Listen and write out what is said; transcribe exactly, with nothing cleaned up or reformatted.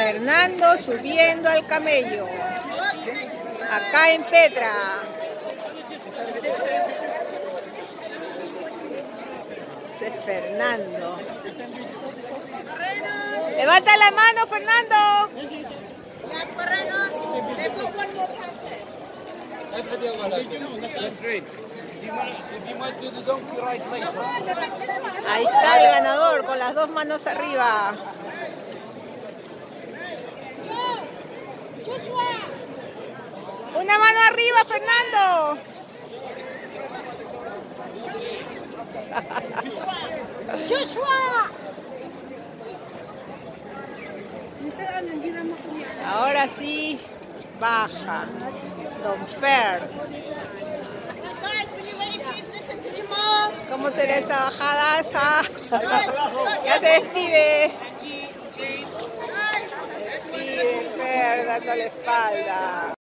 Fernando subiendo al camello, acá en Petra. Ese es Fernando. Levanta la mano, Fernando. Ahí está el ganador con las dos manos arriba. Una mano arriba, Fernando. Joshua. Ahora sí baja Don Fer. ¿Cómo será esa bajada? Esa? Ya se despide. Se despide Fer dando la espalda.